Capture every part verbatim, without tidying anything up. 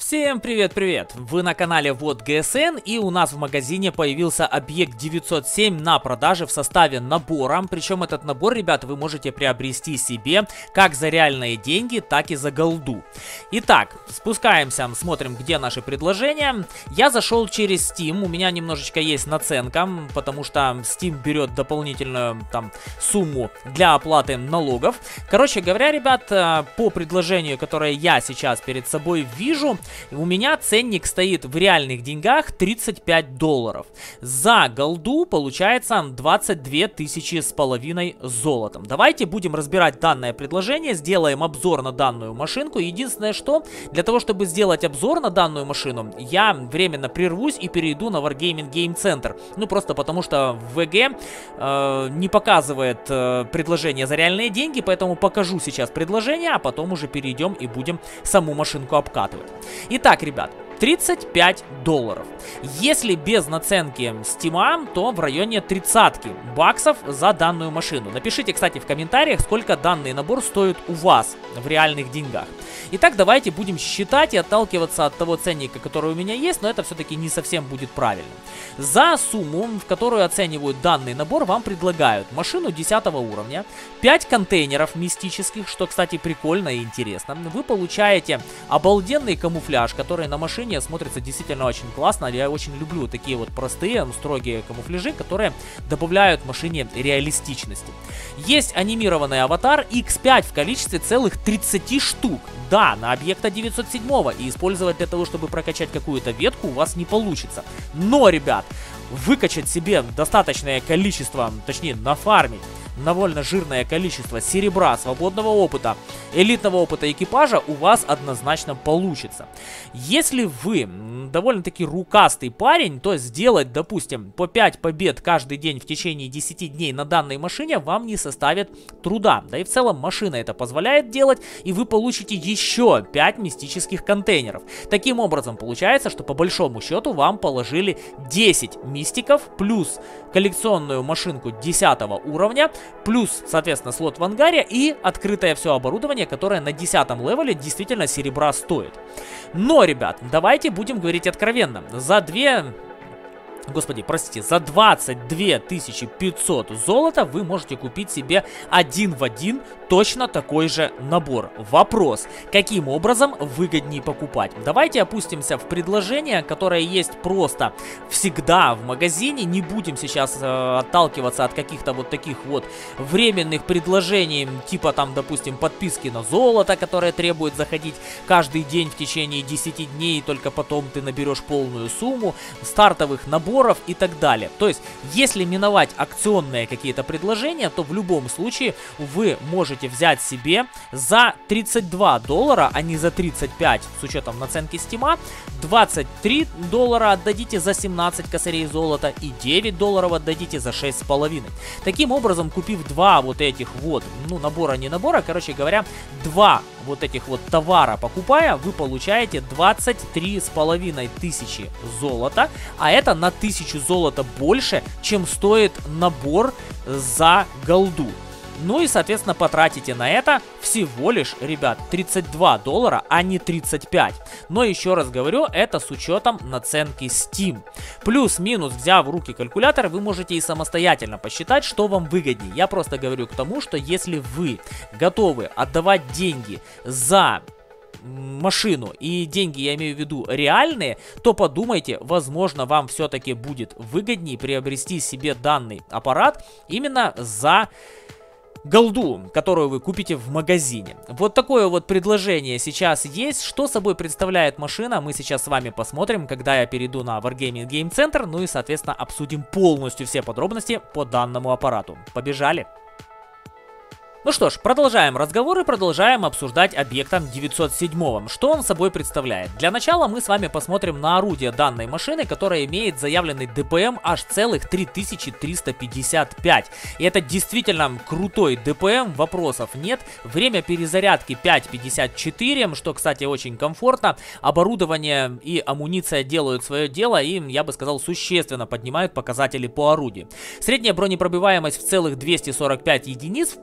Всем привет-привет! Вы на канале Вот ГСН, и у нас в магазине появился объект девятьсот семь на продаже в составе набора. Причем этот набор, ребята, вы можете приобрести себе как за реальные деньги, так и за голду. Итак, спускаемся, смотрим, где наши предложения. Я зашел через Steam, у меня немножечко есть наценка, потому что Steam берет дополнительную там сумму для оплаты налогов. Короче говоря, ребят, по предложению, которое я сейчас перед собой вижу, у меня ценник стоит в реальных деньгах тридцать пять долларов. За голду получается двадцать две тысячи с половиной золотом. Давайте будем разбирать данное предложение, сделаем обзор на данную машинку. Единственное, что для того, чтобы сделать обзор на данную машину, я временно прервусь и перейду на Wargaming Game Center. Ну, просто потому что в ВГ э, не показывает э, предложение за реальные деньги, поэтому покажу сейчас предложение, а потом уже перейдем и будем саму машинку обкатывать. Итак, ребят, тридцать пять долларов. Если без наценки Steam, то в районе тридцатки баксов за данную машину. Напишите, кстати, в комментариях, сколько данный набор стоит у вас в реальных деньгах. Итак, давайте будем считать и отталкиваться от того ценника, который у меня есть, но это все-таки не совсем будет правильно. За сумму, в которую оценивают данный набор, вам предлагают машину десятого уровня, пять контейнеров мистических, что, кстати, прикольно и интересно. Вы получаете обалденный камуфляж, который на машине смотрится действительно очень классно. Я очень люблю такие вот простые, строгие камуфляжи, которые добавляют машине реалистичности. Есть анимированный аватар икс пять в количестве целых тридцати штук. Да, на объекта девятьсот семь, и использовать для того, чтобы прокачать какую-то ветку, у вас не получится. Но, ребят, выкачать себе достаточное количество, точнее, нафармить довольно жирное количество серебра, свободного опыта, элитного опыта экипажа у вас однозначно получится. Если вы довольно-таки рукастый парень, то сделать, допустим, по пять побед каждый день в течение десяти дней на данной машине вам не составит труда. Да и в целом машина это позволяет делать, и вы получите еще пять мистических контейнеров. Таким образом, получается, что по большому счету вам положили десять мистиков, плюс коллекционную машинку десятого уровня, плюс, соответственно, слот в ангаре и открытое все оборудование, которое на десятом левеле действительно серебра стоит. Но, ребят, давайте будем говорить откровенно. За две... Господи, простите, за двадцать две тысячи пятьсот золота вы можете купить себе один в один точно такой же набор. Вопрос, каким образом выгоднее покупать? Давайте опустимся в предложение, которое есть просто всегда в магазине. Не будем сейчас э, отталкиваться от каких-то вот таких вот временных предложений, типа там, допустим, подписки на золото, которое требует заходить каждый день в течение десяти дней, и только потом ты наберешь полную сумму, стартовых наборов и так далее. То есть, если миновать акционные какие-то предложения, то в любом случае вы можете взять себе за тридцать два доллара, а не за тридцать пять с учетом наценки Steam, двадцать три доллара отдадите за семнадцать косарей золота и девять долларов отдадите за шесть с половиной. Таким образом, купив два вот этих вот, ну, набора не набора, короче говоря, два вот этих вот товара покупая, вы получаете двадцать три с половиной тысячи золота, а это на тысячу золота больше, чем стоит набор за голду. Ну и, соответственно, потратите на это всего лишь, ребят, тридцать два доллара, а не тридцать пять. Но еще раз говорю, это с учетом наценки Steam. Плюс-минус, взяв в руки калькулятор, вы можете и самостоятельно посчитать, что вам выгоднее. Я просто говорю к тому, что если вы готовы отдавать деньги за машину, и деньги я имею в виду реальные, то подумайте, возможно, вам все-таки будет выгоднее приобрести себе данный аппарат именно за голду, которую вы купите в магазине. Вот такое вот предложение сейчас есть. Что собой представляет машина, мы сейчас с вами посмотрим, когда я перейду на Wargaming Game Center, ну и, соответственно, обсудим полностью все подробности по данному аппарату. Побежали! Ну что ж, продолжаем разговор и продолжаем обсуждать объектом девятьсот семь. Что он собой представляет? Для начала мы с вами посмотрим на орудие данной машины, которая имеет заявленный ДПМ аж целых три тысячи триста пятьдесят пять. И это действительно крутой ДПМ, вопросов нет. Время перезарядки пять пятьдесят четыре, что, кстати, очень комфортно. Оборудование и амуниция делают свое дело и, я бы сказал, существенно поднимают показатели по орудию. Средняя бронепробиваемость в целых двести сорок пять единиц, в принципе,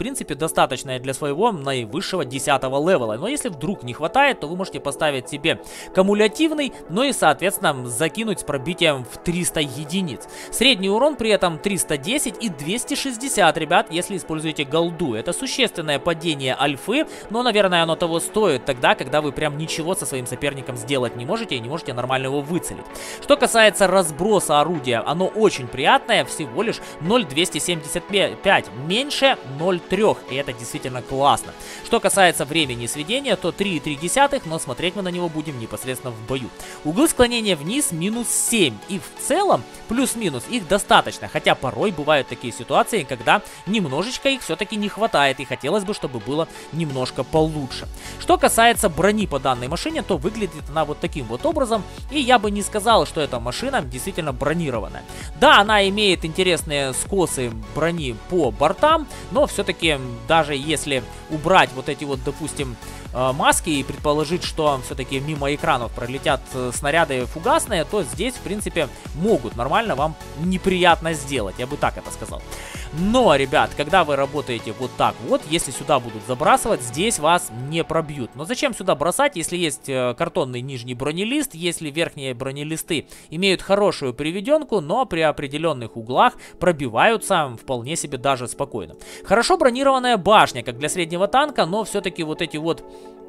достаточное для своего наивысшего десятого левела. Но если вдруг не хватает, то вы можете поставить себе кумулятивный, ну и, соответственно, закинуть с пробитием в триста единиц. Средний урон при этом триста десять и двести шестьдесят, ребят, если используете голду. Это существенное падение альфы, но, наверное, оно того стоит тогда, когда вы прям ничего со своим соперником сделать не можете и не можете нормально его выцелить. Что касается разброса орудия, оно очень приятное, всего лишь ноль целых двести семьдесят пять, меньше ноль целых три, и это действительно классно. Что касается времени сведения, то три целых три, но смотреть мы на него будем непосредственно в бою. Углы склонения вниз минус семь, и в целом плюс-минус их достаточно, хотя порой бывают такие ситуации, когда немножечко их все-таки не хватает, и хотелось бы, чтобы было немножко получше. Что касается брони по данной машине, то выглядит она вот таким вот образом, и я бы не сказал, что эта машина действительно бронированная. Да, она имеет интересные скосы брони по бортам, но все-таки даже если убрать вот эти вот, допустим, маски и предположить, что все-таки мимо экранов пролетят снаряды фугасные, то здесь, в принципе, могут нормально вам неприятно сделать, я бы так это сказал. Но, ребят, когда вы работаете вот так вот, если сюда будут забрасывать, здесь вас не пробьют. Но зачем сюда бросать, если есть картонный нижний бронелист, если верхние бронелисты имеют хорошую приведенку, но при определенных углах пробиваются вполне себе даже спокойно. Хорошо бронированная башня, как для среднего танка, но все-таки вот эти вот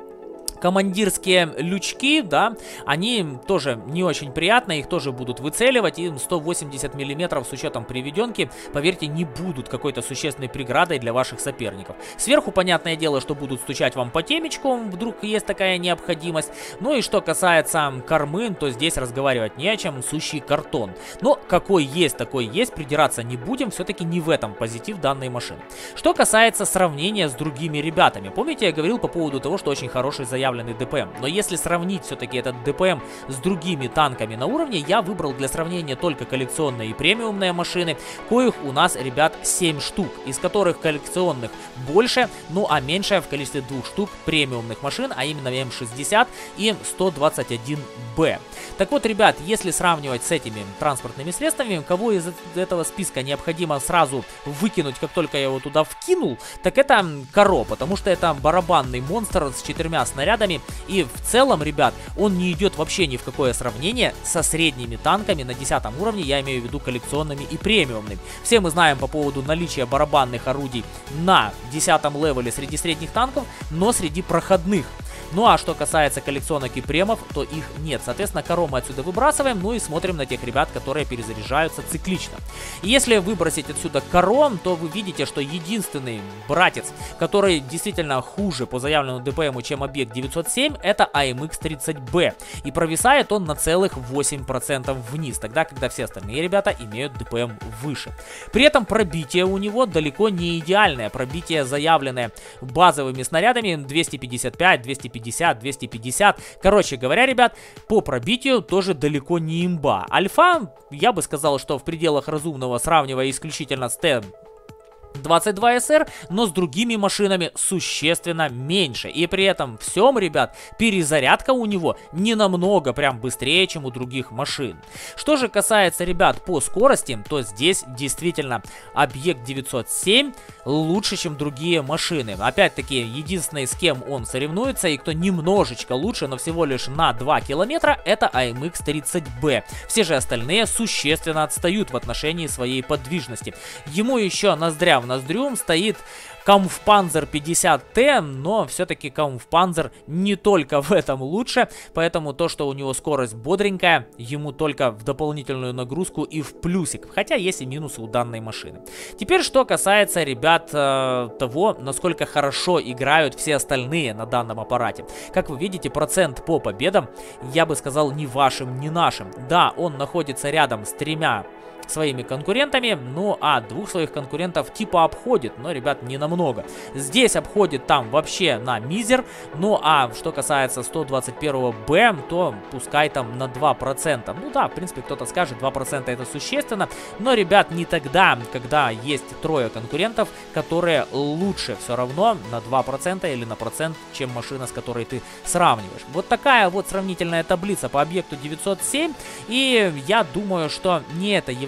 командирские лючки, да, они тоже не очень приятно, их тоже будут выцеливать, и сто восемьдесят миллиметров с учетом приведенки, поверьте, не будут какой-то существенной преградой для ваших соперников. Сверху, понятное дело, что будут стучать вам по темечку, вдруг есть такая необходимость. Ну и что касается кормы, то здесь разговаривать не о чем, сущий картон. Но какой есть, такой есть, придираться не будем, все-таки не в этом позитив данной машины. Что касается сравнения с другими ребятами, помните, я говорил по поводу того, что очень хороший заявленный ДПМ, но если сравнить все-таки этот ДПМ с другими танками на уровне, я выбрал для сравнения только коллекционные и премиумные машины, коих у нас, ребят, семь штук, из которых коллекционных больше, ну а меньше в количестве двух штук премиумных машин, а именно эм шестьдесят и сто двадцать один бэ. Так вот, ребят, если сравнивать с этими транспортными средствами, кого из этого списка необходимо сразу выкинуть, как только я его туда вкинул, так это Каро, потому что это барабанный монстр с четырьмя снарядами, и в целом, ребят, он не идет вообще ни в какое сравнение со средними танками на десятом уровне, я имею в виду коллекционными и премиумными. Все мы знаем по поводу наличия барабанных орудий на десятом левеле среди средних танков, но среди проходных. Ну а что касается коллекционок и премов, то их нет. Соответственно, Каро мы отсюда выбрасываем, ну и смотрим на тех ребят, которые перезаряжаются циклично. И если выбросить отсюда Каро, то вы видите, что единственный братец, который действительно хуже по заявленному ДПМу, чем объект девятьсот семь, это а эм икс тридцать бэ. И провисает он на целых восемь процентов вниз, тогда, когда все остальные ребята имеют ДПМ выше. При этом пробитие у него далеко не идеальное. Пробитие, заявленное базовыми снарядами, двести пятьдесят пять, двести пятьдесят, двести пятьдесят. Короче говоря, ребят, по пробитию тоже далеко не имба. Альфа, я бы сказал, что в пределах разумного, сравнивая исключительно с Т двадцать два эс эр, но с другими машинами существенно меньше. И при этом всем, ребят, перезарядка у него не намного прям быстрее, чем у других машин. Что же касается, ребят, по скорости, то здесь действительно объект девятьсот семь лучше, чем другие машины. Опять-таки, единственный, с кем он соревнуется и кто немножечко лучше, но всего лишь на два километра, это а эм икс тридцать бэ. Все же остальные существенно отстают в отношении своей подвижности. Ему еще ноздря в ноздрю стоит Kampfpanzer пятьдесят тэ, но все-таки Kampfpanzer не только в этом лучше, поэтому то, что у него скорость бодренькая, ему только в дополнительную нагрузку и в плюсик, хотя есть и минусы у данной машины. Теперь, что касается, ребят, э, того, насколько хорошо играют все остальные на данном аппарате. Как вы видите, процент по победам, я бы сказал, ни вашим, ни нашим. Да, он находится рядом с тремя своими конкурентами, ну а двух своих конкурентов типа обходит, но, ребят, не намного. Здесь обходит там вообще на мизер, ну а что касается сто двадцать первого бэ, то пускай там на два процента. Ну да, в принципе, кто-то скажет, два процента это существенно, но, ребят, не тогда, когда есть трое конкурентов, которые лучше все равно на два процента или на процент, чем машина, с которой ты сравниваешь. Вот такая вот сравнительная таблица по объекту девятьсот семь, и я думаю, что не это является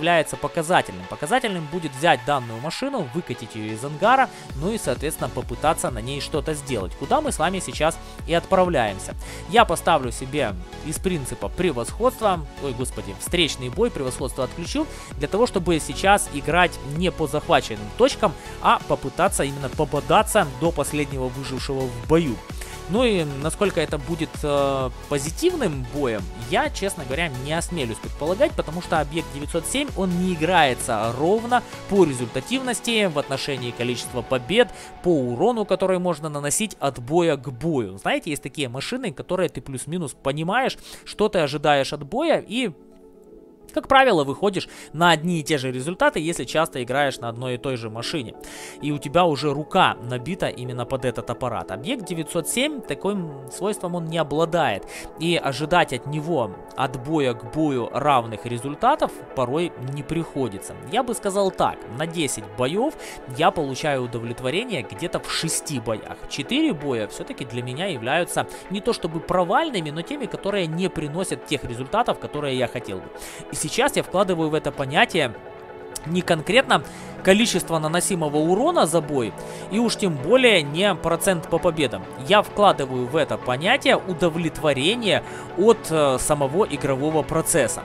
является показательным. Показательным будет взять данную машину, выкатить ее из ангара, ну и, соответственно, попытаться на ней что-то сделать. Куда мы с вами сейчас и отправляемся. Я поставлю себе из принципа превосходства, ой, господи, встречный бой, превосходство отключу, для того, чтобы сейчас играть не по захваченным точкам, а попытаться именно пободаться до последнего выжившего в бою. Ну и насколько это будет э, позитивным боем, я, честно говоря, не осмелюсь предполагать, потому что объект девятьсот семь, он не играется ровно по результативности в отношении количества побед, по урону, который можно наносить от боя к бою. Знаете, есть такие машины, которые ты плюс-минус понимаешь, что ты ожидаешь от боя, и как правило, выходишь на одни и те же результаты, если часто играешь на одной и той же машине. И у тебя уже рука набита именно под этот аппарат. Объект девятьсот семь таким свойством он не обладает. И ожидать от него от боя к бою равных результатов порой не приходится. Я бы сказал так, на десять боев я получаю удовлетворение где-то в шести боях. четыре боя все-таки для меня являются не то чтобы провальными, но теми, которые не приносят тех результатов, которые я хотел бы. И сейчас я вкладываю в это понятие не конкретно количество наносимого урона за бой, и уж тем более не процент по победам. Я вкладываю в это понятие удовлетворение от э, самого игрового процесса.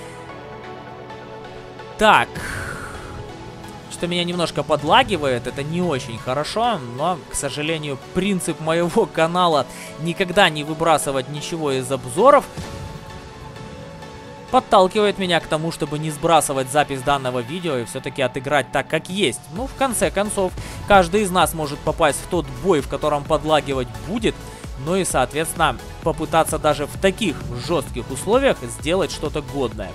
Так, что меня немножко подлагивает, это не очень хорошо, но, к сожалению, принцип моего канала никогда не выбрасывать ничего из обзоров подталкивает меня к тому, чтобы не сбрасывать запись данного видео и все-таки отыграть так, как есть. Ну, в конце концов, каждый из нас может попасть в тот бой, в котором подлагивать будет, ну и, соответственно, попытаться даже в таких жестких условиях сделать что-то годное.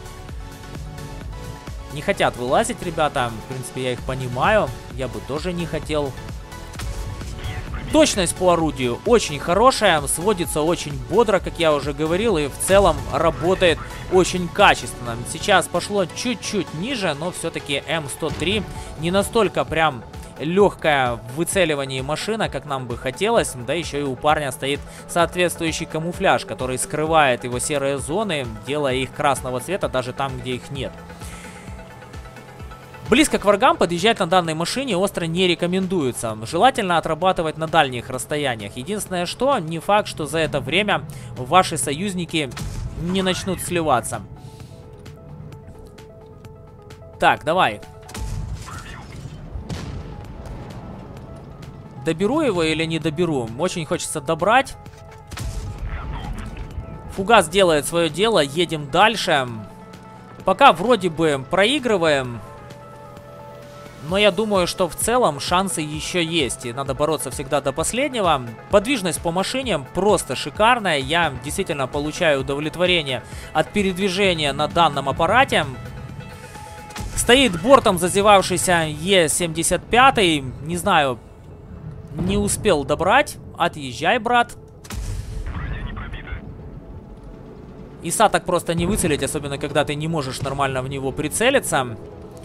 Не хотят вылазить, ребята, в принципе, я их понимаю, я бы тоже не хотел. Точность по орудию очень хорошая, сводится очень бодро, как я уже говорил, и в целом работает очень качественно. Сейчас пошло чуть-чуть ниже, но все-таки эм сто три не настолько прям легкая в выцеливании машина, как нам бы хотелось. Да еще и у парня стоит соответствующий камуфляж, который скрывает его серые зоны, делая их красного цвета даже там, где их нет. Близко к врагам подъезжать на данной машине остро не рекомендуется. Желательно отрабатывать на дальних расстояниях. Единственное, что не факт, что за это время ваши союзники не начнут сливаться. Так, давай. Доберу его или не доберу? Очень хочется добрать. Фугас делает свое дело, едем дальше. Пока вроде бы проигрываем. Но я думаю, что в целом шансы еще есть. И надо бороться всегда до последнего. Подвижность по машине просто шикарная. Я действительно получаю удовлетворение от передвижения на данном аппарате. Стоит бортом зазевавшийся Е семьдесят пять. Не знаю, не успел добрать. Отъезжай, брат. ИСа так просто не выцелить, особенно когда ты не можешь нормально в него прицелиться.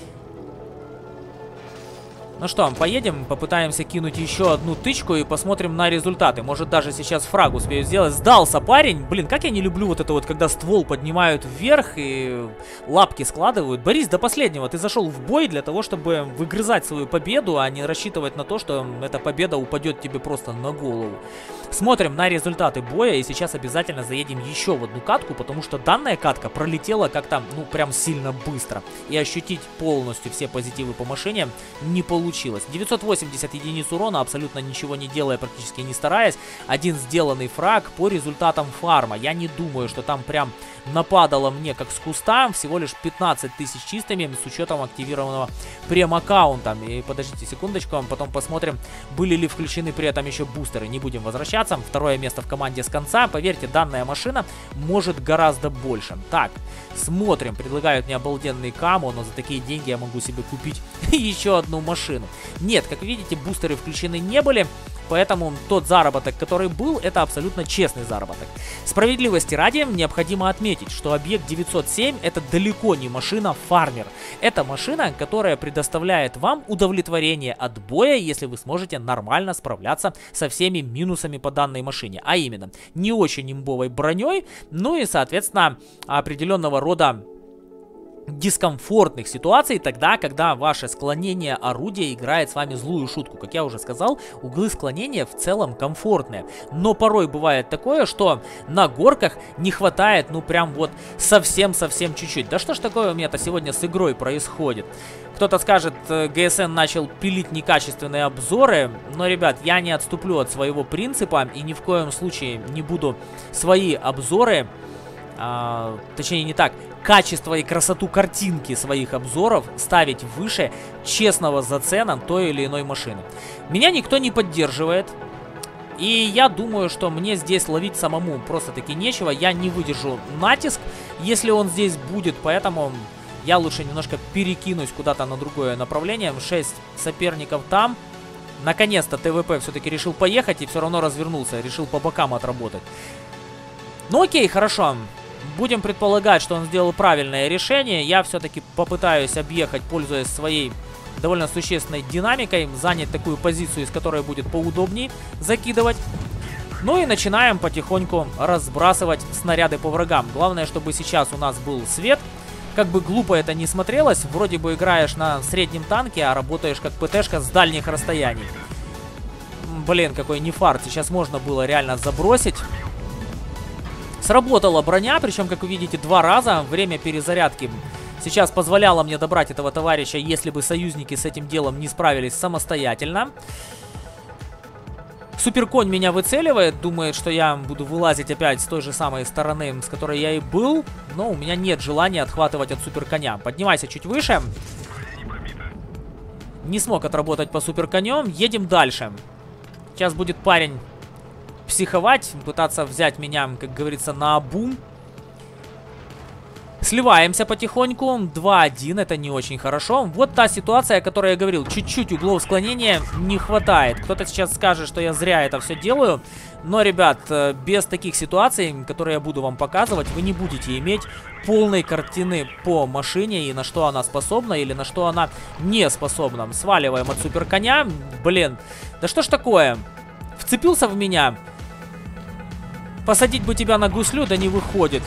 Ну что, поедем, попытаемся кинуть еще одну тычку и посмотрим на результаты. Может, даже сейчас фраг успею сделать. Сдался парень. Блин, как я не люблю вот это вот, когда ствол поднимают вверх и лапки складывают. Борис, до последнего ты зашел в бой для того, чтобы выгрызать свою победу, а не рассчитывать на то, что эта победа упадет тебе просто на голову. Смотрим на результаты боя, и сейчас обязательно заедем еще в одну катку, потому что данная катка пролетела как-то, ну, прям сильно быстро. И ощутить полностью все позитивы по машине не получилось. девятьсот восемьдесят единиц урона, абсолютно ничего не делая, практически не стараясь. Один сделанный фраг по результатам фарма. Я не думаю, что там прям нападало мне как с куста. Всего лишь пятнадцать тысяч чистыми с учетом активированного прем-аккаунта. И подождите секундочку, потом посмотрим, были ли включены при этом еще бустеры. Не будем возвращаться. Второе место в команде с конца. Поверьте, данная машина может гораздо больше. Так, смотрим. Предлагают мне обалденный каму, но за такие деньги я могу себе купить еще одну машину. Нет, как видите, бустеры включены не были. Поэтому тот заработок, который был, это абсолютно честный заработок. Справедливости ради, необходимо отметить, что объект девятьсот семь это далеко не машина-фармер. Это машина, которая предоставляет вам удовлетворение от боя, если вы сможете нормально справляться со всеми минусами по данной машине. А именно, не очень имбовой броней, ну и, соответственно, определенного рода дискомфортных ситуаций тогда, когда ваше склонение орудия играет с вами злую шутку. Как я уже сказал, углы склонения в целом комфортные. Но порой бывает такое, что на горках не хватает, ну прям вот совсем-совсем чуть-чуть. Да что ж такое у меня-то сегодня с игрой происходит? Кто-то скажет, джи эс эн начал пилить некачественные обзоры, но, ребят, я не отступлю от своего принципа и ни в коем случае не буду свои обзоры, а, точнее не так, качество и красоту картинки своих обзоров ставить выше честного зацена той или иной машины. Меня никто не поддерживает. И я думаю, что мне здесь ловить самому просто-таки нечего. Я не выдержу натиск, если он здесь будет, поэтому я лучше немножко перекинусь куда-то на другое направление. шесть соперников там. Наконец-то тэ вэ пэ все-таки решил поехать и все равно развернулся. Решил по бокам отработать. Ну окей, хорошо. Будем предполагать, что он сделал правильное решение. Я все-таки попытаюсь объехать, пользуясь своей довольно существенной динамикой, занять такую позицию, из которой будет поудобнее закидывать. Ну и начинаем потихоньку разбрасывать снаряды по врагам. Главное, чтобы сейчас у нас был свет. Как бы глупо это не смотрелось, вроде бы играешь на среднем танке, а работаешь как ПТшка с дальних расстояний. Блин, какой не фарт. Сейчас можно было реально забросить. Сработала броня, причем, как вы видите, два раза. Время перезарядки сейчас позволяло мне добрать этого товарища, если бы союзники с этим делом не справились самостоятельно. Суперконь меня выцеливает, думает, что я буду вылазить опять с той же самой стороны, с которой я и был. Но у меня нет желания отхватывать от суперконя. Поднимайся чуть выше. Не смог отработать по суперконю. Едем дальше. Сейчас будет парень психовать, пытаться взять меня, как говорится, на обум. Сливаемся потихоньку. два один, это не очень хорошо. Вот та ситуация, о которой я говорил. Чуть-чуть углов склонения не хватает. Кто-то сейчас скажет, что я зря это все делаю. Но, ребят, без таких ситуаций, которые я буду вам показывать, вы не будете иметь полной картины по машине и на что она способна или на что она не способна. Сваливаем от суперконя. Блин, да что ж такое? Вцепился в меня. Посадить бы тебя на гуслю, да не выходит.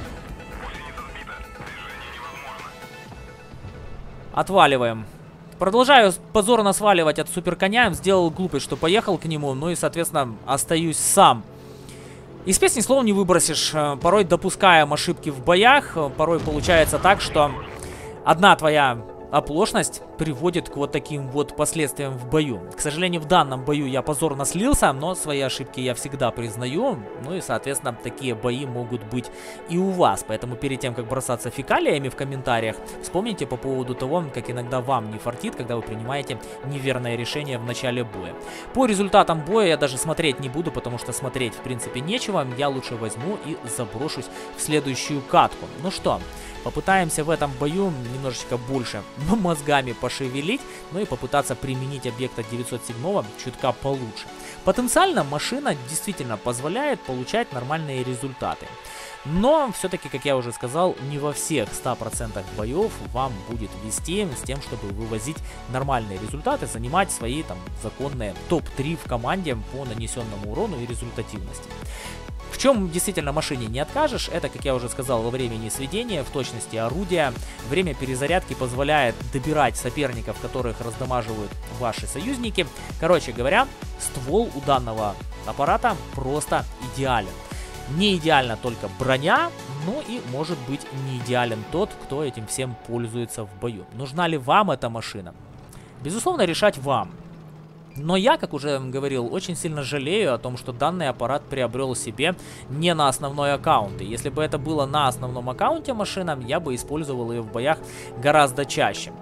Отваливаем. Продолжаю позорно сваливать от суперконя. Сделал глупость, что поехал к нему. Ну и, соответственно, остаюсь сам. Из песни слов не выбросишь. Порой допускаем ошибки в боях. Порой получается так, что одна твоя оплошность приводит к вот таким вот последствиям в бою. К сожалению, в данном бою я позорно слился, но свои ошибки я всегда признаю. Ну и, соответственно, такие бои могут быть и у вас. Поэтому перед тем, как бросаться фекалиями в комментариях, вспомните по поводу того, как иногда вам не фартит, когда вы принимаете неверное решение в начале боя. По результатам боя я даже смотреть не буду, потому что смотреть, в принципе, нечего. Я лучше возьму и заброшусь в следующую катку. Ну что, попытаемся в этом бою немножечко больше мозгами пошевелить, ну и попытаться применить объект от девятьсот седьмого чутка получше. Потенциально машина действительно позволяет получать нормальные результаты. Но все-таки, как я уже сказал, не во всех ста процентах боев вам будет вести с тем, чтобы вывозить нормальные результаты, занимать свои там законные топ три в команде по нанесенному урону и результативности. В чем действительно машине не откажешь, это, как я уже сказал, во времени сведения, в точности орудия. Время перезарядки позволяет добирать соперников, которых раздамаживают ваши союзники. Короче говоря, ствол у данного аппарата просто идеален. Не идеальна только броня, ну и может быть не идеален тот, кто этим всем пользуется в бою. Нужна ли вам эта машина? Безусловно, решать вам. Но я, как уже говорил, очень сильно жалею о том, что данный аппарат приобрел себе не на основной аккаунт. И если бы это было на основном аккаунте машина, я бы использовал ее в боях гораздо чаще.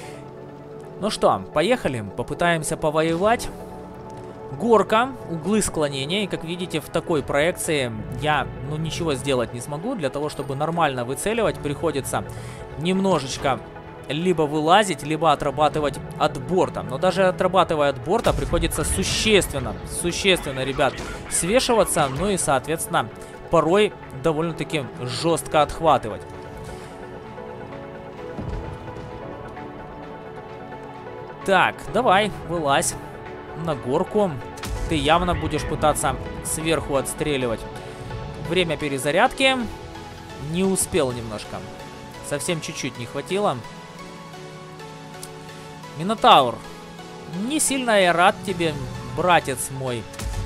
Ну что, поехали, попытаемся повоевать. Горка, углы склонения, и как видите, в такой проекции я, ну, ничего сделать не смогу. Для того, чтобы нормально выцеливать, приходится немножечко либо вылазить, либо отрабатывать от борта. Но даже отрабатывая от борта, приходится существенно, существенно, ребят, свешиваться. Ну и, соответственно, порой довольно-таки жестко отхватывать. Так, давай, вылазь на горку. Ты явно будешь пытаться сверху отстреливать. Время перезарядки. Не успел немножко. Совсем чуть-чуть не хватило. Минотавр. Не сильно я рад тебе, братец мой.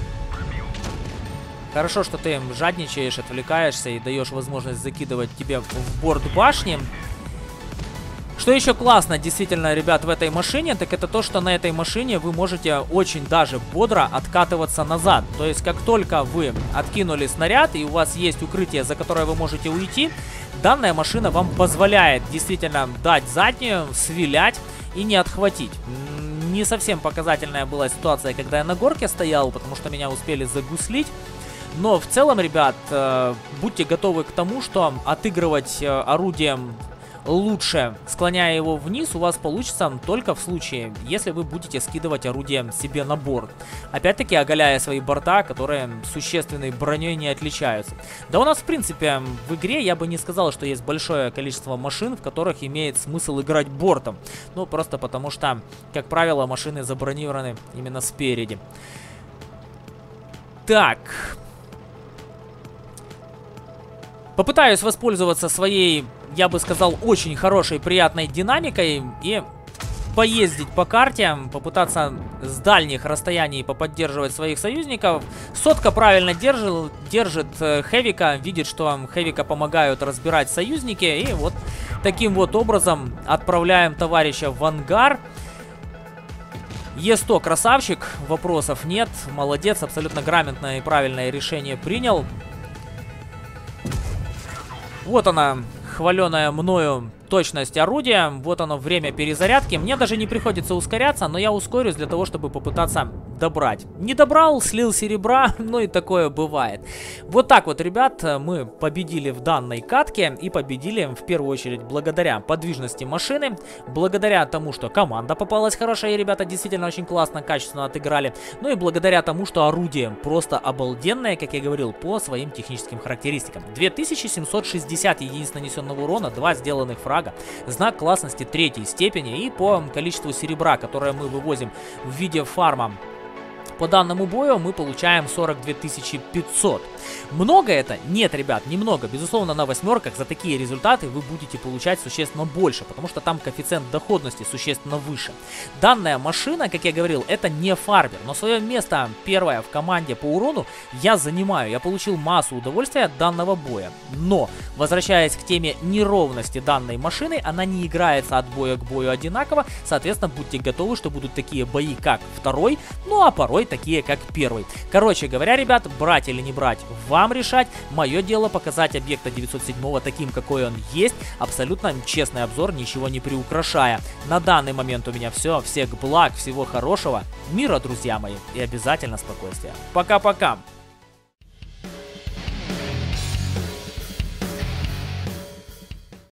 Хорошо, что ты жадничаешь, отвлекаешься и даешь возможность закидывать тебе в борт башни. Что еще классно, действительно, ребят, в этой машине, так это то, что на этой машине вы можете очень даже бодро откатываться назад. То есть, как только вы откинули снаряд и у вас есть укрытие, за которое вы можете уйти, данная машина вам позволяет действительно дать заднюю, свилять и не отхватить. Не совсем показательная была ситуация, когда я на горке стоял, потому что меня успели загуслить. Но в целом, ребят, э, будьте готовы к тому, что отыгрывать э, орудием лучше, склоняя его вниз, у вас получится только в случае, если вы будете скидывать орудие себе на борт. Опять-таки, оголяя свои борта, которые существенной броней не отличаются. Да у нас, в принципе, в игре я бы не сказал, что есть большое количество машин, в которых имеет смысл играть бортом. Ну, просто потому что, как правило, машины забронированы именно спереди. Так... Попытаюсь воспользоваться своей, я бы сказал, очень хорошей, приятной динамикой и поездить по карте, попытаться с дальних расстояний поподдерживать своих союзников. Сотка правильно держит, держит Хэвика, видит, что Хэвика помогают разбирать союзники, и вот таким вот образом отправляем товарища в ангар. Е сто красавчик, вопросов нет, молодец, абсолютно грамотное и правильное решение принял. Вот она, хваленая мною точность орудия. Вот оно, время перезарядки. Мне даже не приходится ускоряться, но я ускорюсь для того, чтобы попытаться добрать. Не добрал, слил серебра, ну и такое бывает. Вот так вот, ребят, мы победили в данной катке. И победили в первую очередь благодаря подвижности машины, благодаря тому, что команда попалась хорошая, и ребята действительно очень классно, качественно отыграли. Ну и благодаря тому, что орудие просто обалденное, как я говорил, по своим техническим характеристикам. две тысячи семьсот шестьдесят единиц нанесенного урона, два сделанных фрага. Знак классности третьей степени, и по количеству серебра, которое мы вывозим в виде фарма по данному бою, мы получаем сорок две тысячи пятьсот. Много это? Нет, ребят, немного. Безусловно, на восьмерках за такие результаты вы будете получать существенно больше, потому что там коэффициент доходности существенно выше. Данная машина, как я говорил, это не фармер, но свое место первое в команде по урону я занимаю. Я получил массу удовольствия от данного боя. Но, возвращаясь к теме неровности данной машины, она не играется от боя к бою одинаково. Соответственно, будьте готовы, что будут такие бои, как второй, ну а порой такие, как первый. Короче говоря, ребят, брать или не брать, вам решать. Мое дело показать объекта девятьсот седьмого таким, какой он есть. Абсолютно честный обзор, ничего не приукрашая. На данный момент у меня все. Всех благ, всего хорошего. Мира, друзья мои. И обязательно спокойствия. Пока-пока.